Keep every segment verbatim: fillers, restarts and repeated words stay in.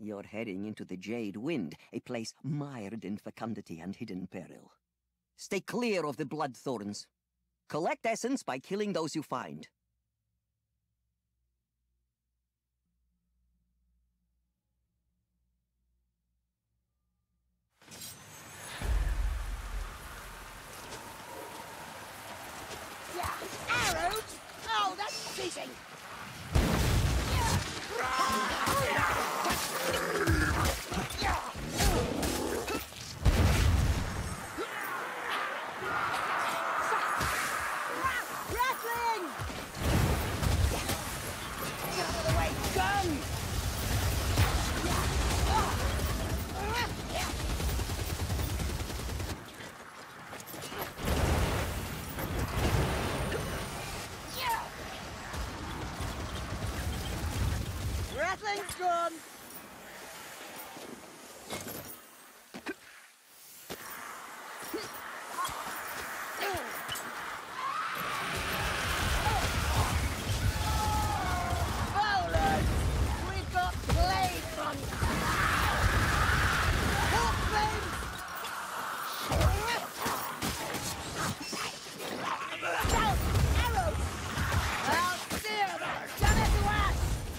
You're heading into the Jade Wind, a place mired in fecundity and hidden peril. Stay clear of the bloodthorns. Collect essence by killing those you find. Yeah, arrows? Oh, that's cheating! Rattling! Get out of the way, gun! Rattling's gone! Bowlers! We've got blades on you! Hawk blades! Shout! Arrows! I'll steer them! Done it to us!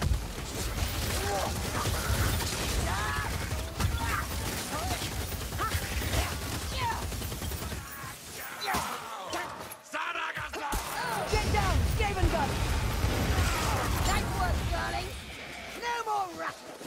Get down, Skaven gun! Nice work, darling! No more rattling!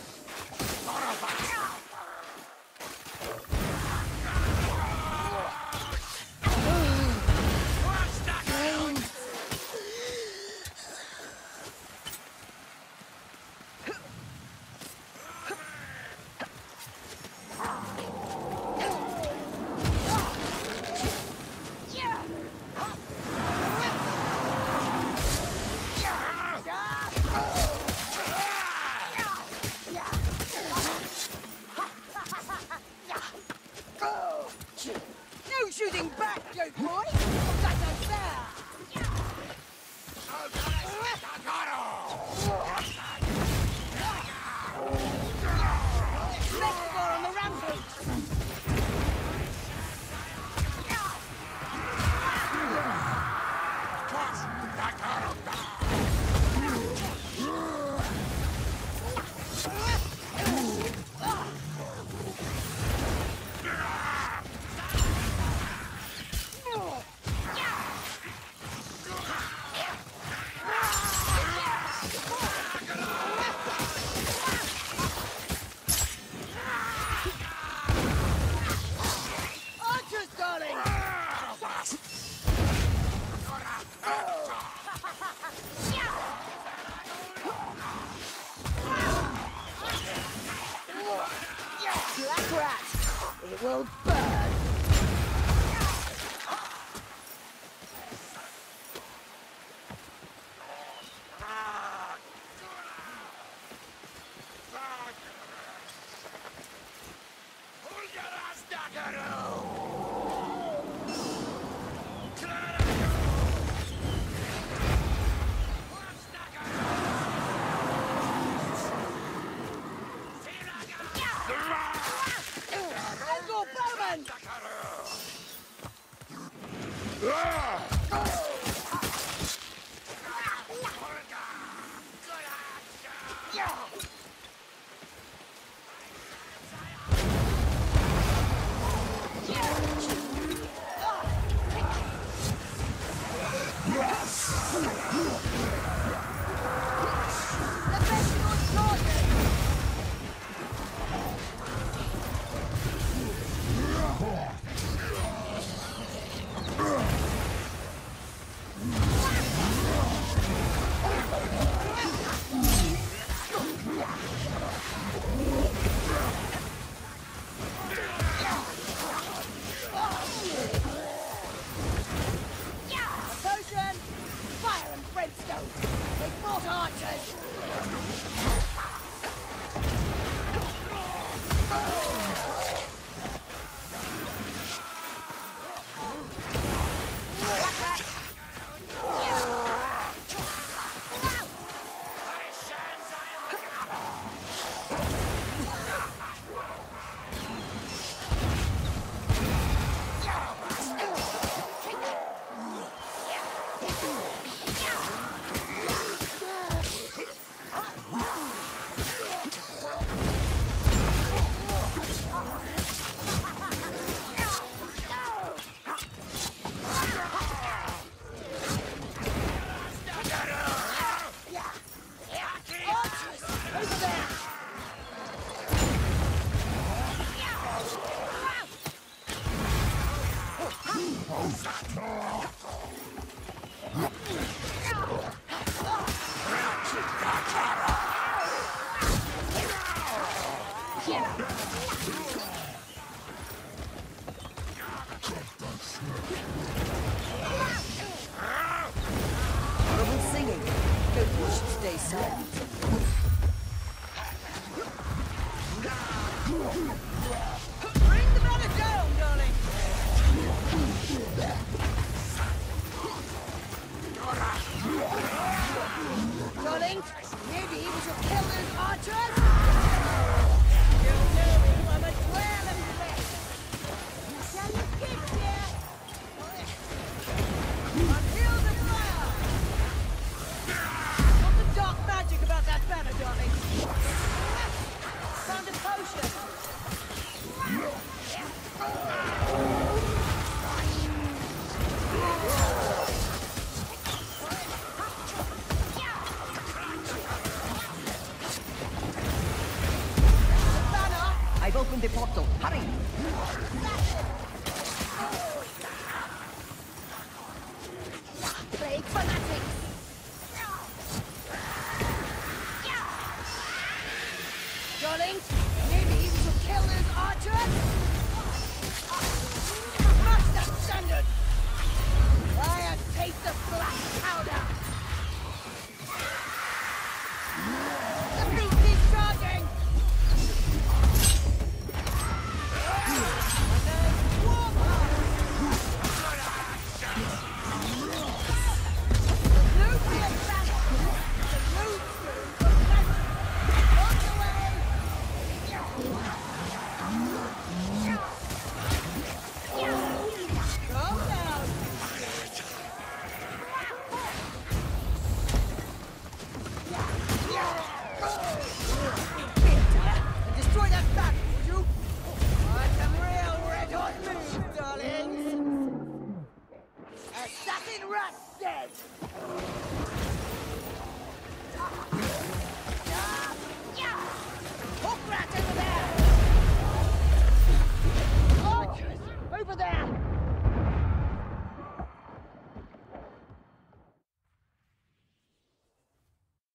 No shooting back, you boy! That's unfair! Let's go on the rampage! Archers, darling! Black rat! It will burn! Let's go, Bowman!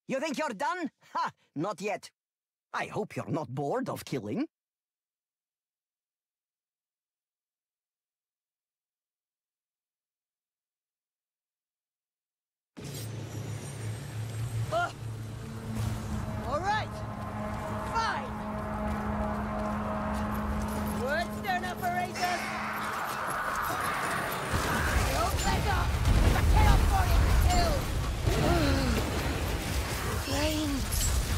You think you're done? Ha! Not yet. I hope you're not bored of killing. Uh, all right. Fine. Word stern operators. Don't let up. The chaos warrior is killed. Flames.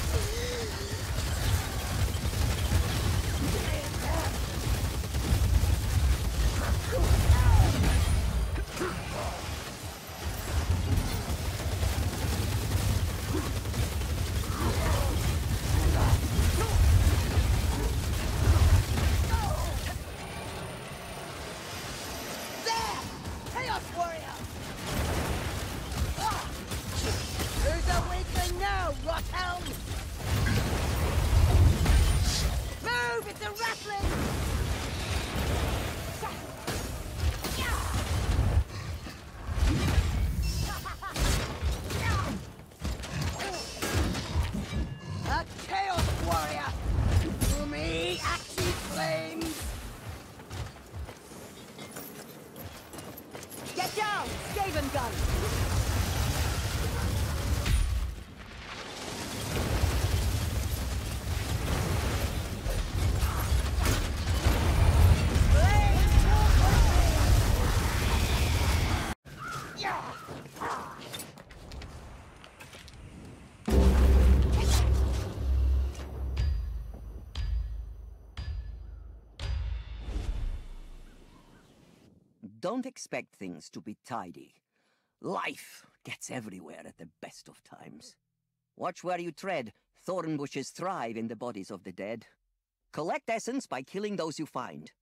Don't expect things to be tidy. Life gets everywhere at the best of times. Watch where you tread. Thorn bushes thrive in the bodies of the dead. Collect essence by killing those you find.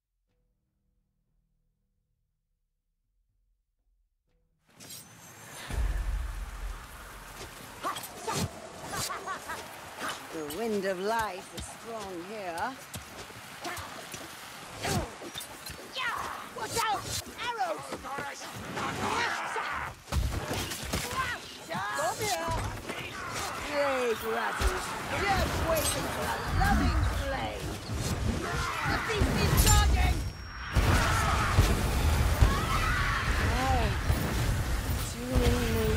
The wind of life is strong here. Watch out! Arrows! Come here! Plague rattles, just waiting for a loving flame. The beast is charging! Oh, too many.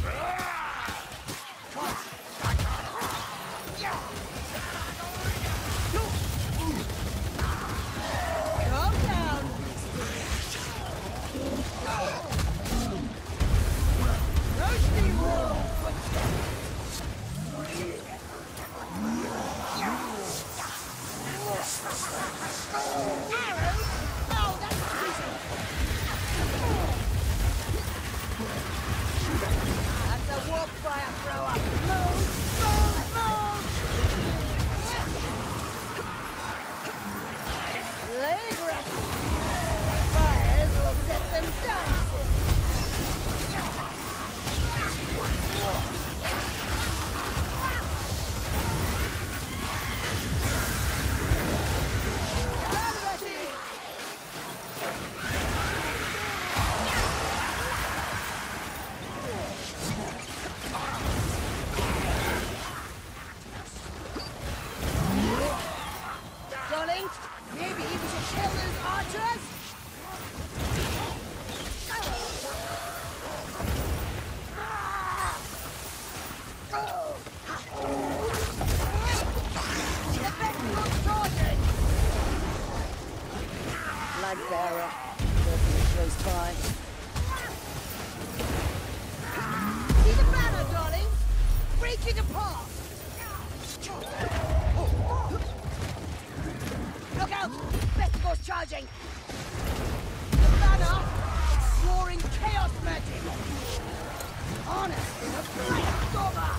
Bearer, working close by. See the banner, darling? Break it apart! Look out! Vestigor's charging! The banner is roaring chaos magic! Honest is a bright stormer!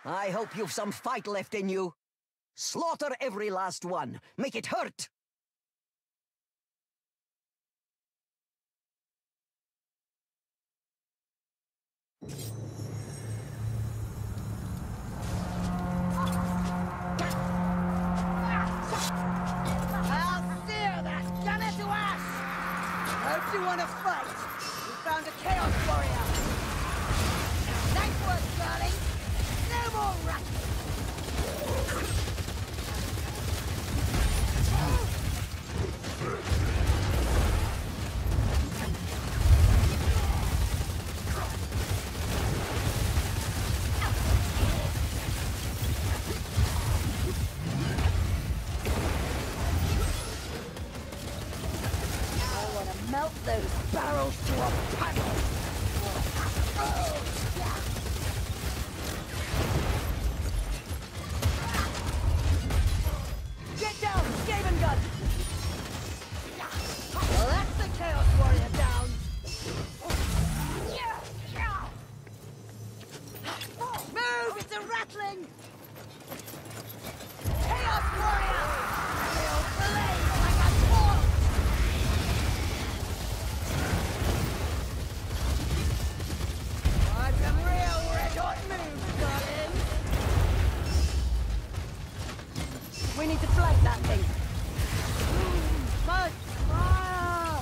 I hope you've some fight left in you. Slaughter every last one. Make it hurt! I'll sear that gunner to ash! Hope you want to fight. We found a Chaos Warrior. Nice work, darling. No more rats. Melt those barrels to a puddle! Get down, Skaven gun! Well, that's the Chaos Warrior down! Move! It's a rattling! Chaos Warrior! They'll blaze like a torch! Some real red-hot moves, darling. We need to flank that thing. Much fire!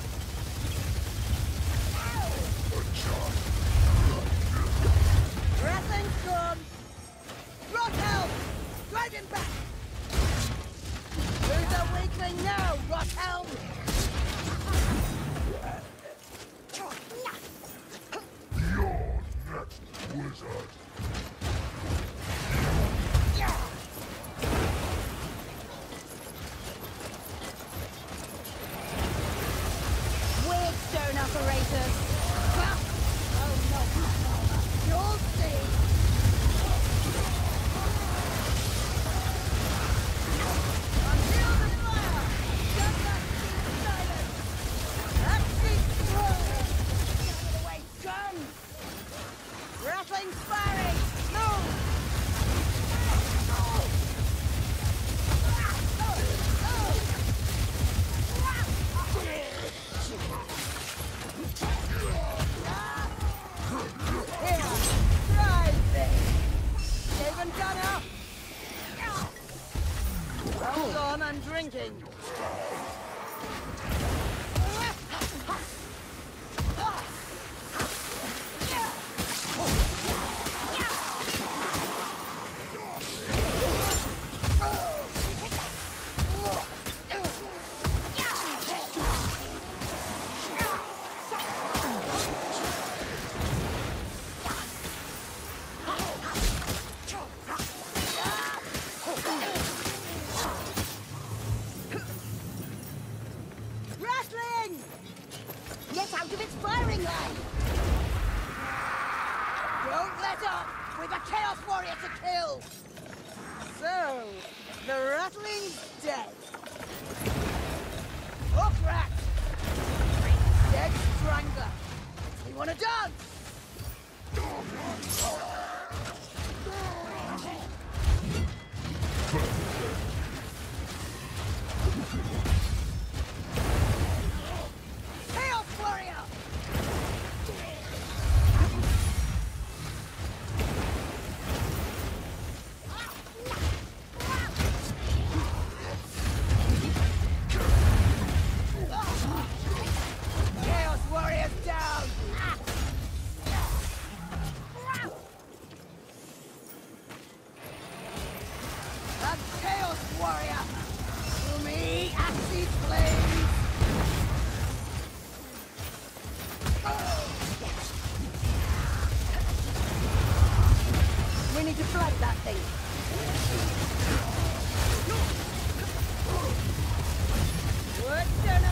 Wrestling storm. Rothelm! Drive him back! Who's the weakling now, Rothelm? Wizard. Weird stone operators. Oh no, you'll see. Until the fire, just that silence. That's destroyed. Get out of the way, gun. Rattling sparring! Move! Here, try this! Skaven gunner! Hold on, I'm drinking. Get out of its firing line! Don't let up! We've a Chaos Warrior to kill! So, the Rattling's dead. Hook rat! Dead Strangler! We want to dance! Chaos Warrior! Chaos Warrior's down! A Chaos Warrior! To me, Axis Flames! We need to flank that thing. Woodstone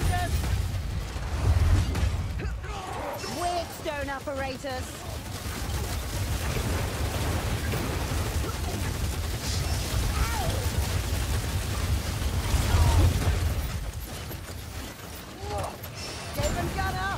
operators! Weirdstone operators! Skaven gunner!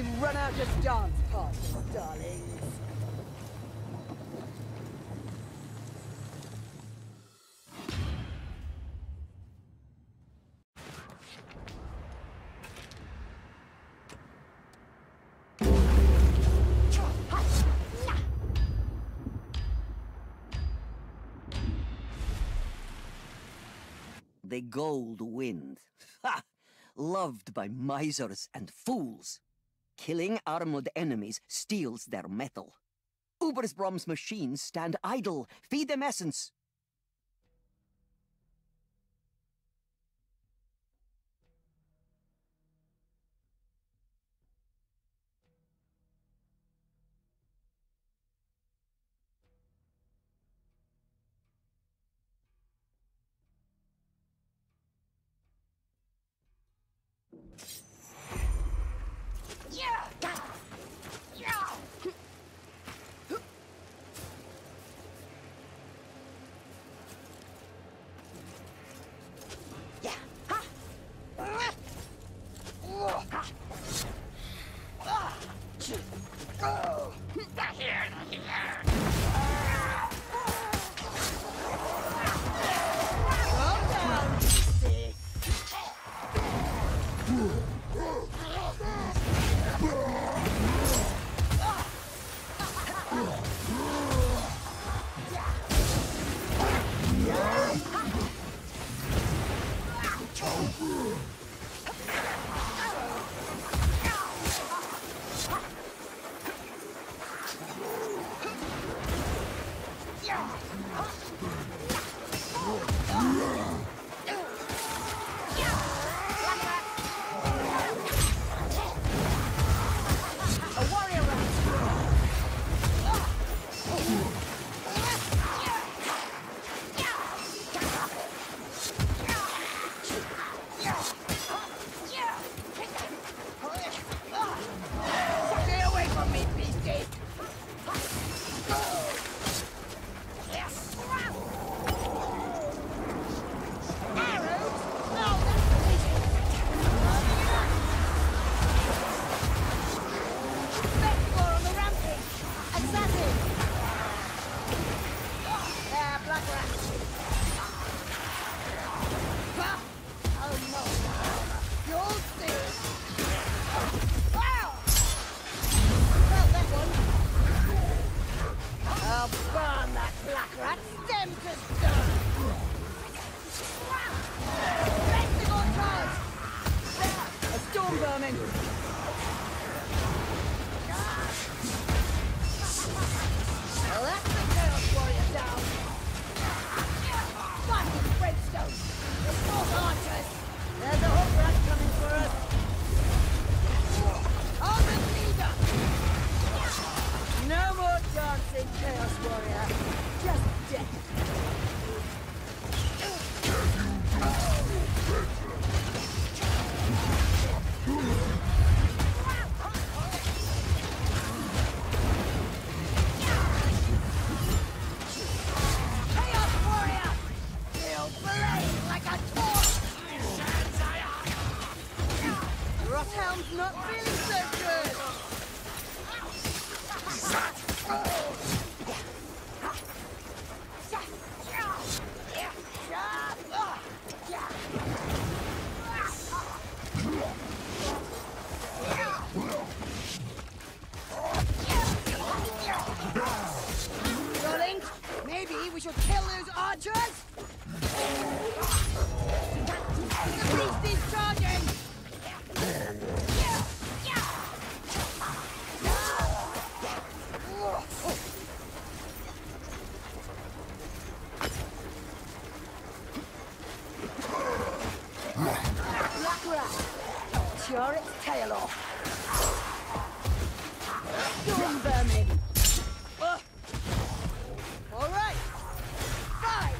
We've run out of dance partners, darlings. The gold wind. Ha! Loved by misers and fools. Killing armored enemies steals their metal. Ubersbrom's machines stand idle. Feed them essence. Sure its tail off. Storm vermin. Uh. All right. Five.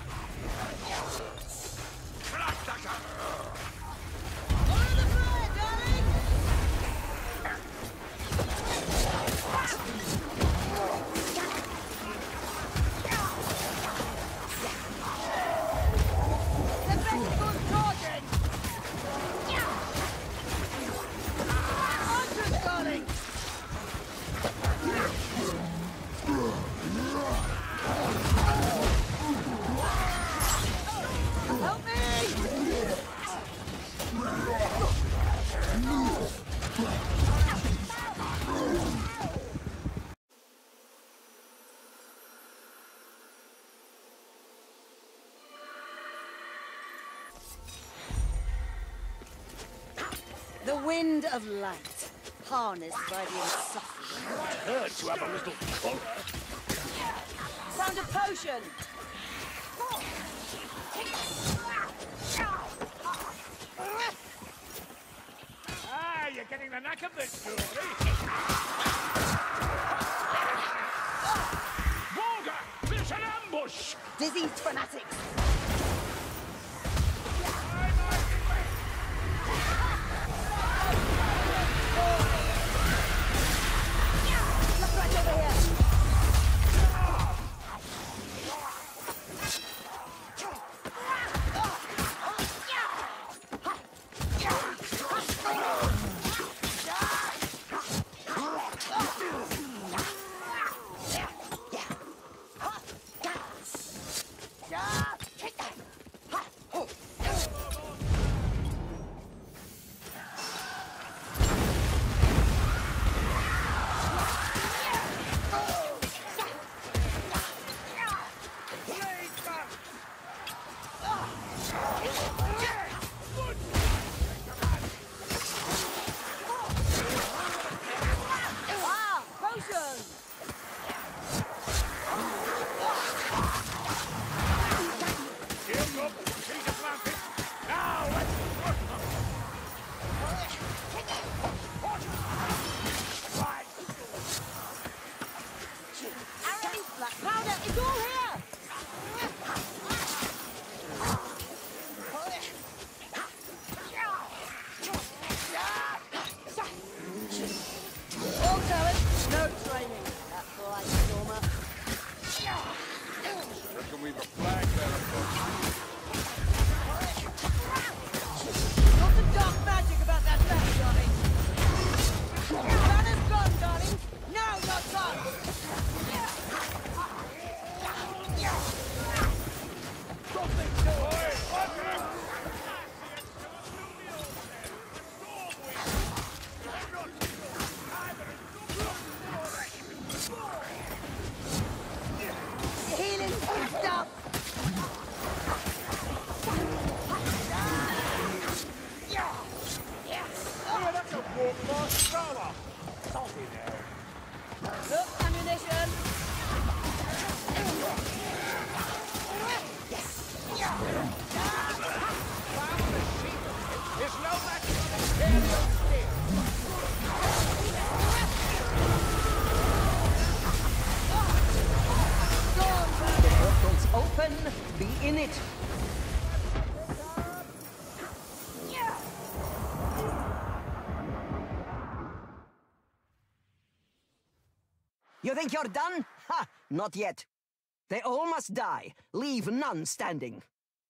Follow the fire, darling. The vesticle's charging. Archers, darling. wind of light, harnessed by the insufferable. I heard to have a little colour. Found a potion! Ah, you're getting the knack of this, Julie. Volga, there's an ambush! Diseased fanatics! Look right over here! You think you're done? Ha! Not yet. They all must die. Leave none standing.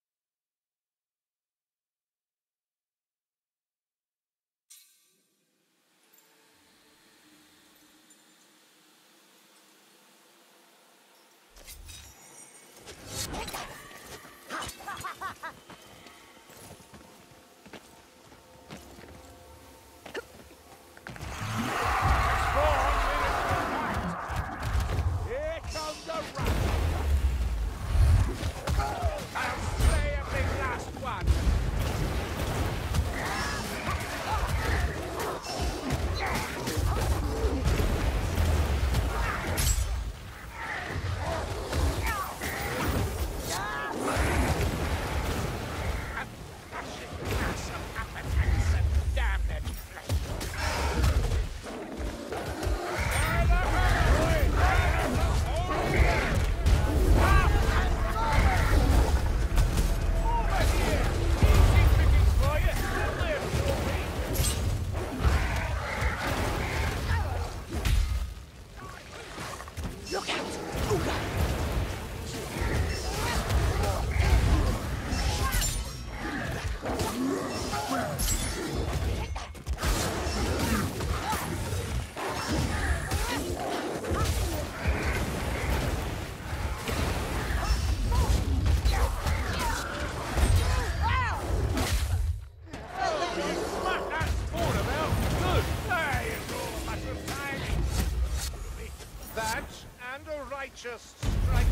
Just strike.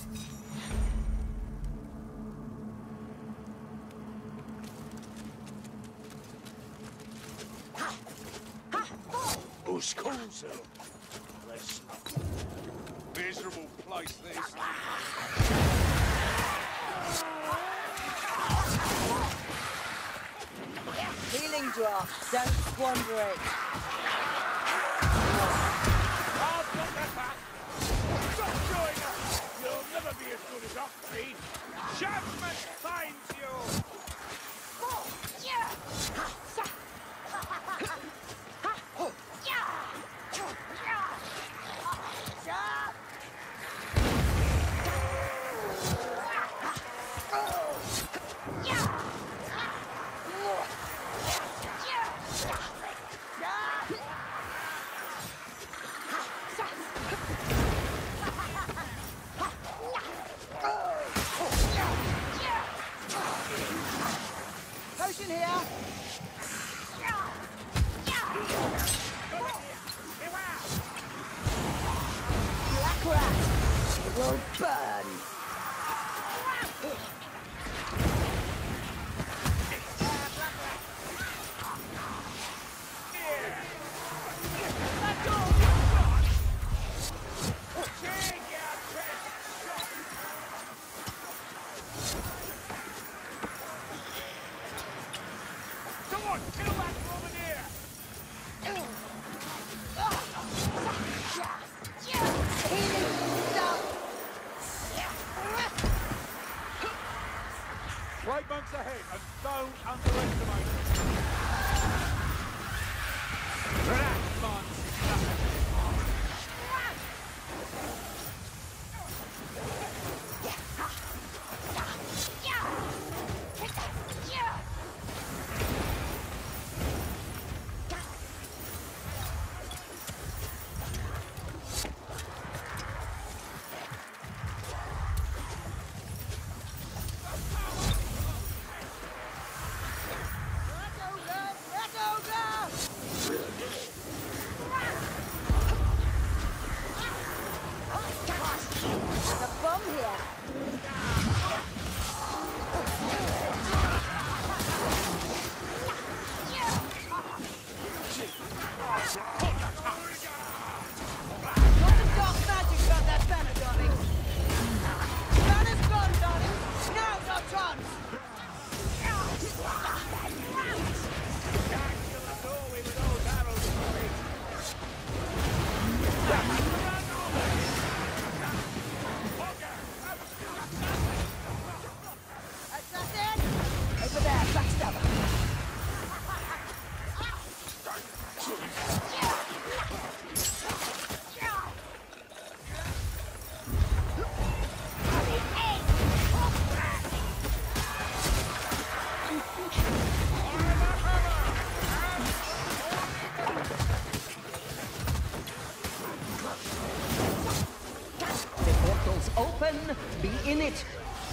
Miserable place, this. Healing drop. Don't squander it. I'll put that back. Stop showing us. You'll never be as good as Octane. Judgment finds you. Potion here. Black rat. It will burn. Right monks ahead, and don't underestimate them. Relax, monks. Open, be in it.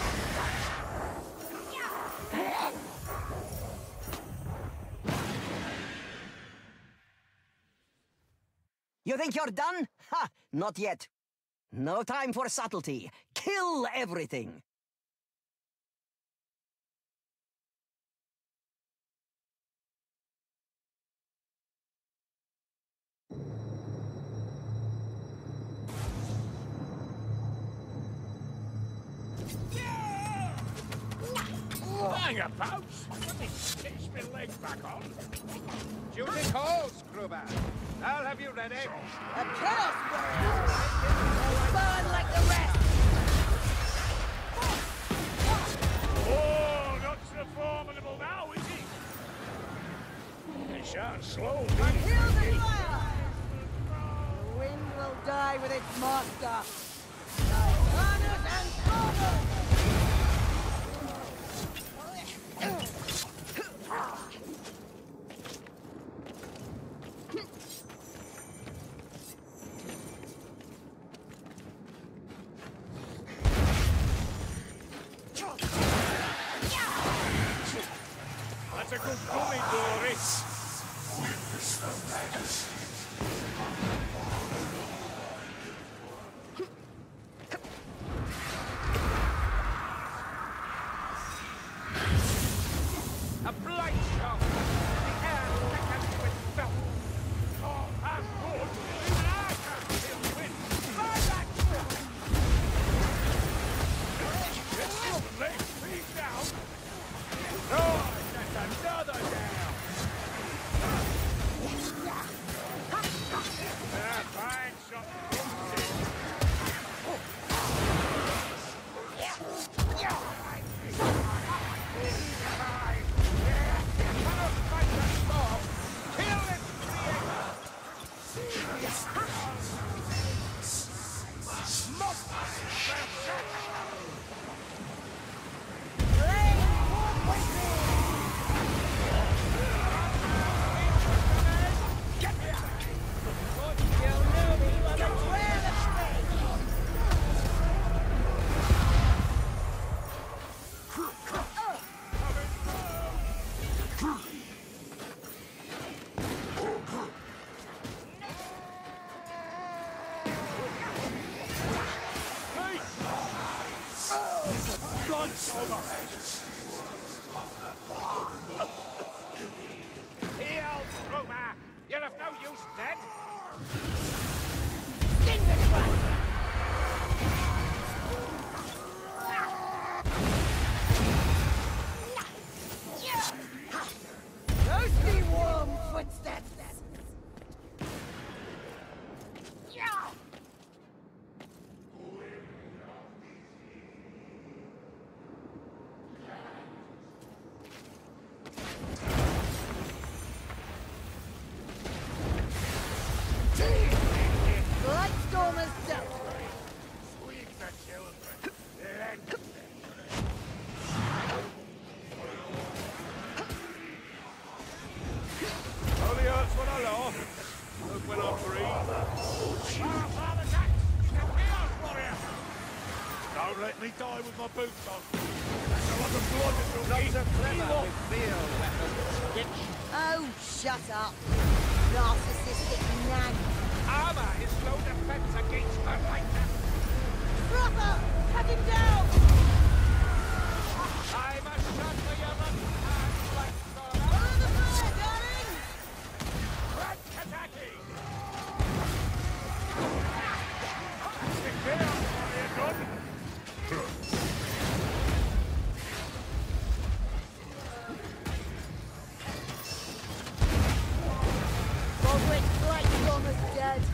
You think you're done? Ha! Not yet. No time for subtlety. Kill everything. Hang about! Let me stitch my legs back on. Duty calls, Kruber. I'll have you ready. A chaos warrior! Burn like the rest! Oh, not so formidable now, is he? He sounds slow. Heal the fire! The wind will die with its master. Harness and forward! That's a good gummy, Doris. lost us! Get me out! You'll know me on the trail of snakes! Here, old Roma! You're of no use, Ned! Sting this one! Those be warm footsteps! Lightstormers dealt. Sweet the children! Only hurts when I laugh. Look when I breathe. Our father's axe! The Chaos Warrior! Don't let me die with my boots on. That's a lot of blood that will Not eat. so clever Evil. with field weapons, bitch. Oh, shut up. Narcissistic nag. Armor is no defense against the lightning. Brother! Cut him down! I must shut for your hand like Follow the fire, darling! Red Kataki! Stick there, Warrior Gun! Godric Lightstormer's dead.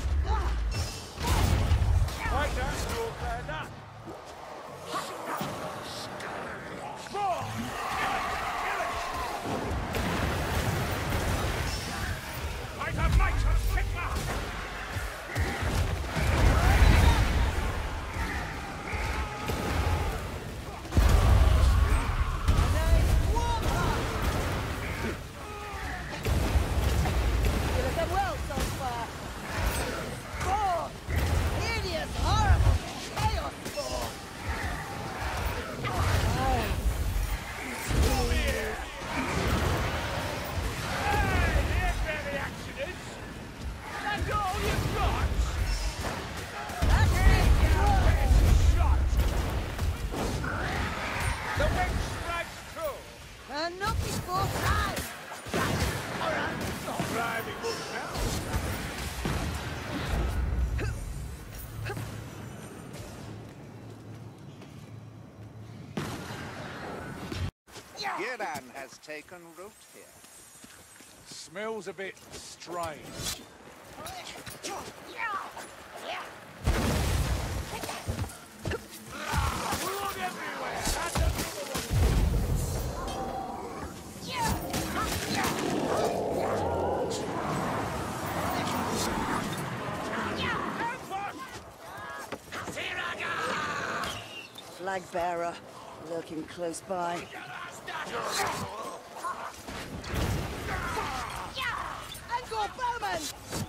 Right down, you'll bear that. More! Like a mitral sigma! You look well so far. Spawn! Hideous, horrible chaos spawn! Hey, here's where the action is! That's all you've got! That's it! Shot! The wind strikes true! And not before time! Not driving much now. Giran has taken root here. Smells a bit strange. Blood everywhere! That's another Flag bearer, lurking close by. Angle Bowman!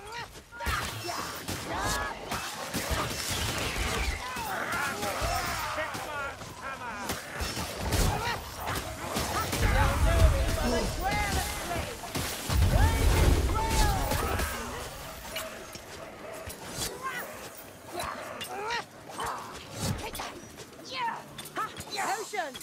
Potion!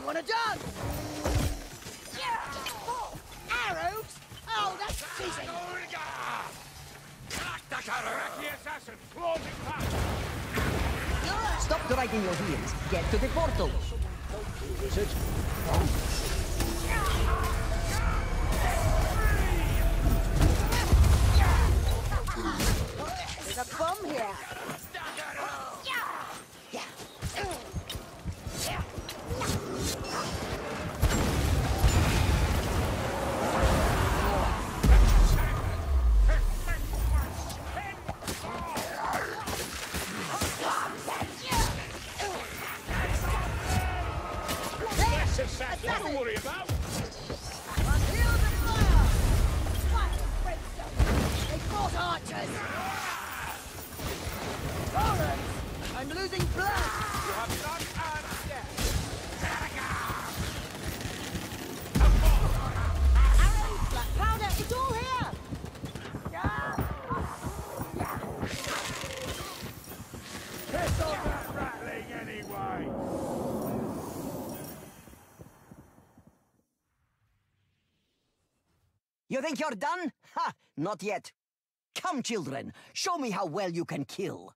want a dance? Oh, arrows? Oh, that's cheating. The assassin, claws in past. Stop dragging your heels. Get to the portal. Wizard. There's a bomb here. Don't worry about. On heels of fire! Fire and brimstone! They fought archers! Lawrence! I'm losing blood! You have none and Arrows, black powder, it's all here! piss on that rattling anyway. You think you're done? Ha! Not yet. Come, children. Show me how well you can kill.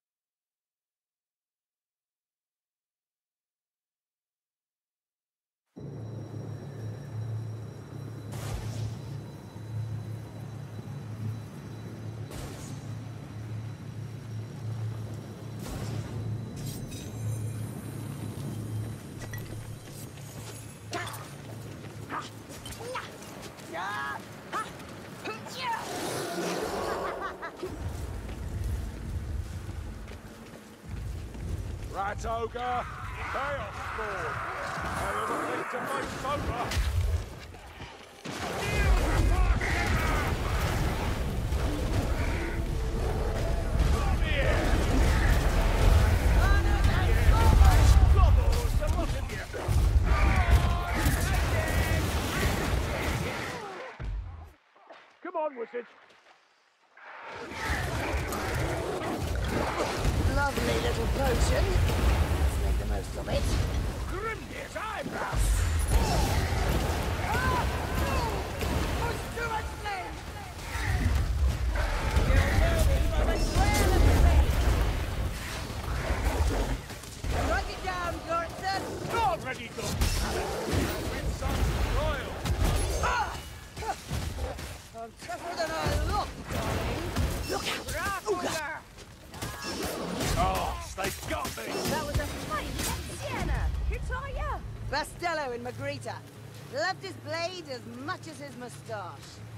Rat ogre, chaos spawn. I ever think to my sober. Come on, wizard. Lovely little potion. Let's make the most of it. Grimnir's eyebrows. Ah! Oh! Push too much flame! You'll know me by the trail of the face! Strike it down, Gortson! Already done. With some royal. Ah! I'm tougher than I look, darling. Look out! Rat Oh, they got me. That was a fight at Siena. Who taught you? Bastello in Magritta. Loved his blade as much as his moustache.